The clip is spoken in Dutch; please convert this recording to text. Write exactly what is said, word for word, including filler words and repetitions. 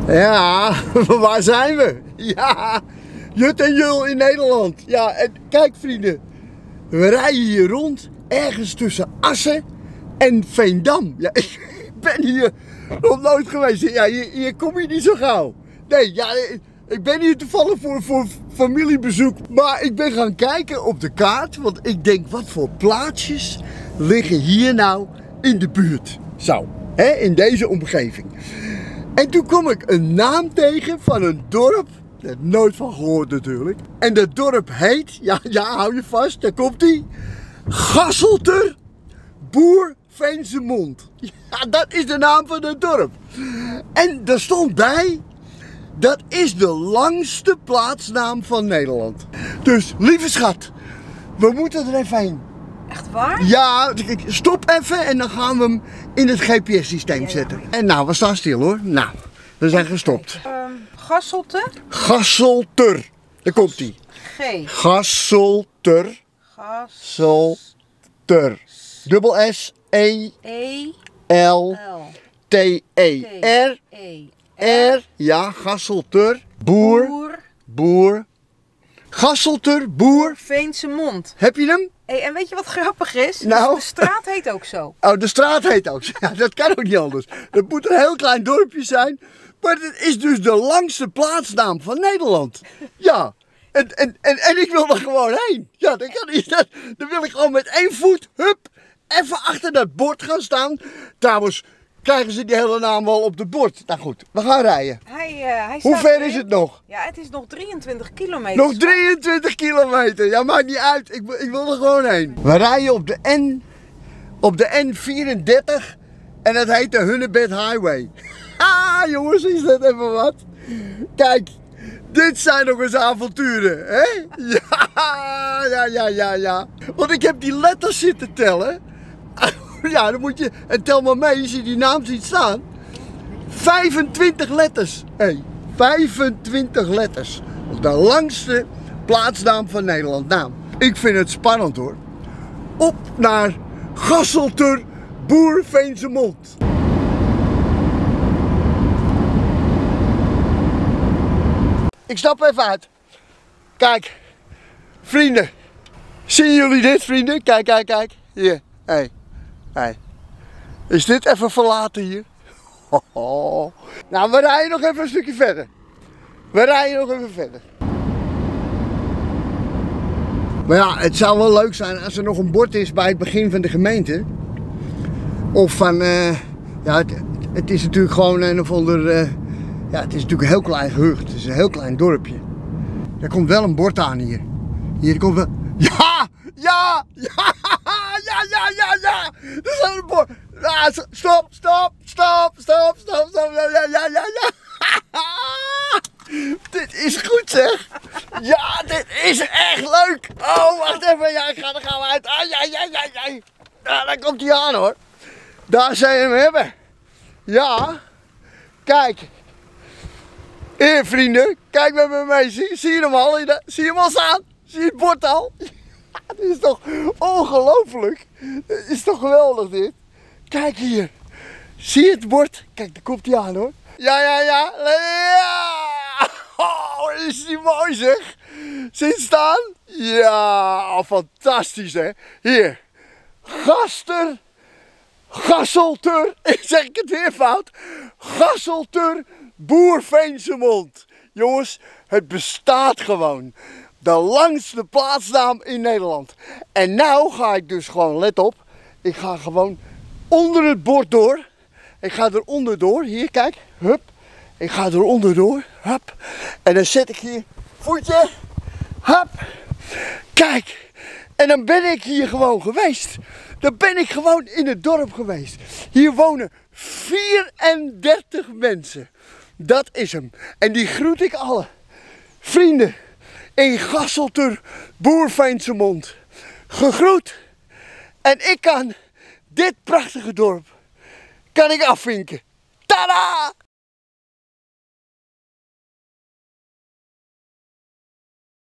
Ja, waar zijn we? Ja, Jut en Jul in Nederland. Ja, en kijk vrienden, we rijden hier rond, ergens tussen Assen en Veendam. Ja, ik ben hier nog nooit geweest. Ja, hier, hier kom je niet zo gauw. Nee, ja, ik ben hier toevallig voor, voor familiebezoek. Maar ik ben gaan kijken op de kaart, want ik denk, wat voor plaatsjes liggen hier nou in de buurt? Zo, hè, in deze omgeving. En toen kom ik een naam tegen van een dorp. Ik heb er nooit van gehoord natuurlijk. En dat dorp heet, ja, ja hou je vast, daar komt ie. Gasselter Boer-Veensemond. Ja, dat is de naam van het dorp. En er stond bij, dat is de langste plaatsnaam van Nederland. Dus, lieve schat, we moeten er even heen. Echt waar? Ja, stop even en dan gaan we hem in het G P S-systeem ja, ja. zetten. En nou, we staan stil hoor. Nou, we zijn gestopt. Uh, Gasselter? Gasselter. Daar komt ie. G. Gasselter. Gasselter. Dubbel S E L T E R. R. Ja, Gasselter. Boer. Boer. Boer. Gasselter Boer. Veensemond. Heb je hem? Hey, en weet je wat grappig is? Nou? De straat heet ook zo. Oh, de straat heet ook zo. Ja, dat kan ook niet anders. Het moet een heel klein dorpje zijn. Maar het is dus de langste plaatsnaam van Nederland. Ja. En, en, en, en ik wil er gewoon heen. Ja, dan, kan ik, dan, dan wil ik gewoon met één voet, hup, even achter dat bord gaan staan. Trouwens, krijgen ze die hele naam wel op het bord. Nou goed, we gaan rijden. Hij, uh, hij Hoe ver is het nog? Ja, het is nog drieëntwintig kilometer. Nog drieëntwintig kilometer. Ja, maakt niet uit. Ik, ik wil er gewoon heen. We rijden op de N, op de N vierendertig en dat heet de Hunebed Highway. Ah, jongens, is dat even wat? Kijk, dit zijn nog eens avonturen, hè? Ja, ja, ja, ja, ja. Want ik heb die letters zitten tellen. Ja, dan moet je, en tel maar mee, als je die naam ziet staan. vijfentwintig letters. Hé, hey, vijfentwintig letters. De langste plaatsnaam van Nederland. Nou, ik vind het spannend hoor. Op naar Gasselter Boer-Veensemond. Ik stap even uit. Kijk, vrienden. Zien jullie dit, vrienden? Kijk, kijk, kijk. Hier, hé. Hey. Hey. Is dit even verlaten hier? Ho, ho. Nou, we rijden nog even een stukje verder. We rijden nog even verder. Maar ja, het zou wel leuk zijn als er nog een bord is bij het begin van de gemeente. Of van, uh, ja, het, het is natuurlijk gewoon een of ander, uh, ja, het is natuurlijk een heel klein gehucht. Het is een heel klein dorpje. Er komt wel een bord aan hier. Hier komt wel, ja, ja, ja. Ja, ja, ja, ja! Er is een bord. Ja, stop, stop, stop, stop, stop, stop. Ja, ja, ja, ja, ja. Dit is goed zeg. Ja, dit is echt leuk. Oh, wacht even. Ja, ik ga er gaan we uit. Ah, ja, ja, ja, ja. Ja, daar komt hij aan hoor. Daar zou je hem hebben. Ja. Kijk. Hier vrienden. Kijk met me mee. Zie, zie je hem al? Zie je hem al staan? Zie je het bord al? Dit is toch ongelooflijk? Dit is toch geweldig dit? Kijk hier. Zie je het bord? Kijk, daar komt hij aan hoor. Ja, ja, ja. Ja! Oh, is die mooi zeg. Zie je het staan? Ja, oh, fantastisch hè. Hier. Gaster. Gasselter. Zeg ik het weer fout? Gasselter Boer-Veensemond. Jongens, het bestaat gewoon. De langste plaatsnaam in Nederland. En nou ga ik dus gewoon, let op. Ik ga gewoon onder het bord door. Ik ga er onderdoor. Hier, kijk. Hup. Ik ga er onderdoor. Hup. En dan zet ik hier voetje. Hup. Kijk. En dan ben ik hier gewoon geweest. Dan ben ik gewoon in het dorp geweest. Hier wonen vierendertig mensen. Dat is hem. En die groet ik alle. Vrienden. In Gasselter Boer-Veensemond. Gegroet. En ik kan dit prachtige dorp kan ik afvinken. Tada!